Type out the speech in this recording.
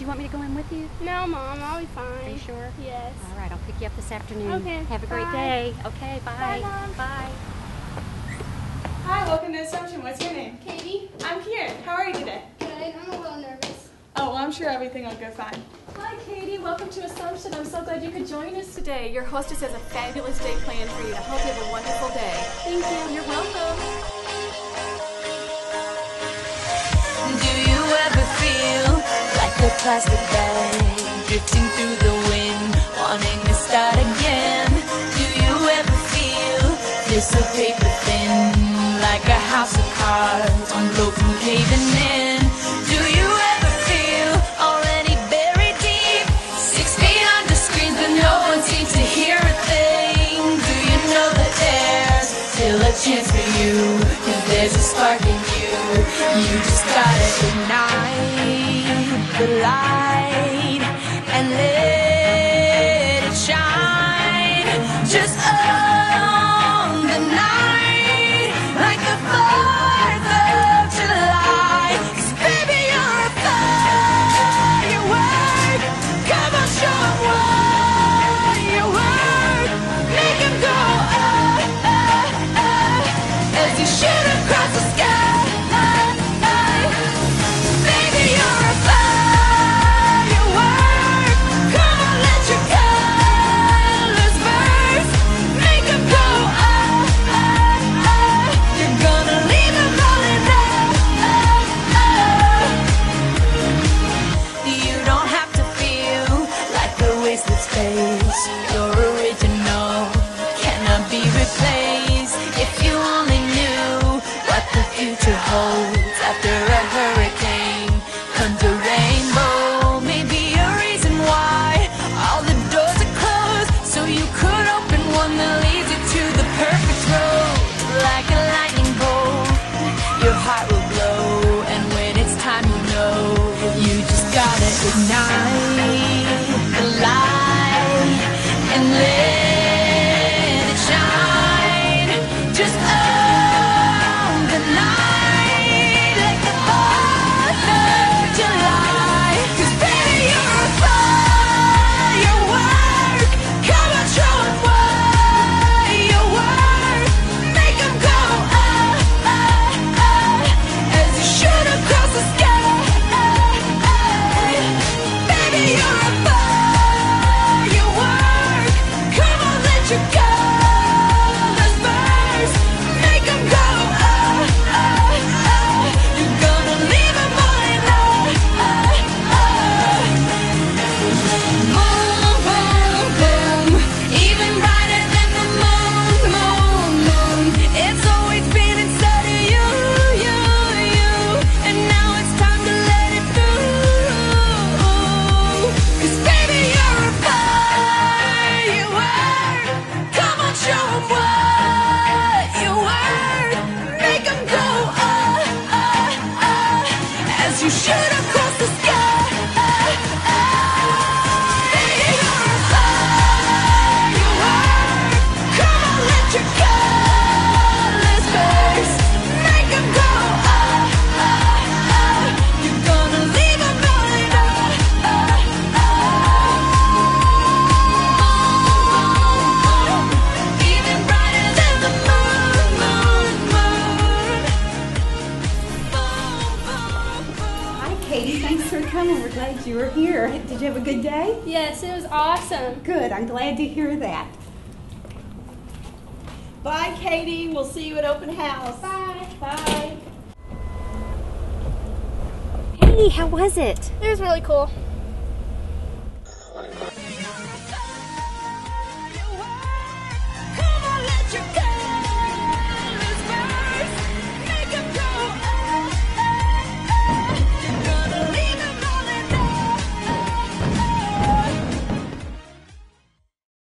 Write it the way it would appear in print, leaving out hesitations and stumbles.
you want me to go in with you? No, Mom, I'll be fine. Are you sure? Yes. All right, I'll pick you up this afternoon. Okay. Have a great Bye. day. Okay, bye. Bye, Mom. Bye. Hi, welcome to Assumption. What's your name? Katie? I'm Kieran. How are you today? Good. I'm a little nervous. Oh, well, I'm sure everything will go fine. Hi, Katie. Welcome to Assumption. I'm so glad you could join us today. Your hostess has a fabulous day planned for you. I hope you have a wonderful day. Thank you. You're welcome. Do you ever feel like a plastic bag drifting through the wind, wanting to start again? Do you ever feel this a paper thin, like a house of cards on broken caving in? Do you ever feel already buried deep, 6 feet under screens but no one seems to hear a thing? Do you know that there's still a chance for you, 'cause there's a spark in you? You just gotta ignite the light and let it shine. Just on the night, like the 4th of July. 'Cause baby, you're a firework. Come on, show 'em what you work. Make 'em go, oh, oh, oh, as you shoot across the sky. Baby, you're a firework. Come on, let your colors burst. Make 'em go, oh, oh, oh. You're gonna leave 'em all in love, oh, oh. You don't have to feel like a wasted space. Your original cannot be replaced. If you only knew what the future holds after a hurricane comes a rainbow. Maybe a reason why all the doors are closed, so you could open one that leads you to the perfect road. Like a lightning bolt, your heart will glow, and when it's time, you know you just gotta ignite the light and let it shine. Just on the night, like the 4th of July. 'Cause baby, you're a firework. Come on, show 'em what you work. Make 'em go, oh, oh, oh, as you shoot across the sky. Baby, you're a firework. Come on, let your colors burst. Make 'em go, oh, oh, oh. You're gonna leave 'em all in love, oh, oh. Boom, boom, boom. Even brighter than the moon, moon, moon. It's always been inside of you, you, you. And now it's time to let it through. 'Cause baby, you're a firework. Come on, show 'em what you work. Make 'em go, oh, oh, oh, as you shoot across the sky. Baby, you're a firework. Come on, let your colors burst. Make 'em go, oh, oh, oh. You're gonna leave 'em all in love, oh, oh. Even brighter than the moon, moon, moon. Boom, boom, boom. Hi, Katie. Thanks for coming. We're glad you were here. Did you have a good day? Yes, it was awesome. Good. I'm glad to hear that. Bye, Katie. We'll see you at open house. Bye. Bye. Hey, how was it? It was really cool.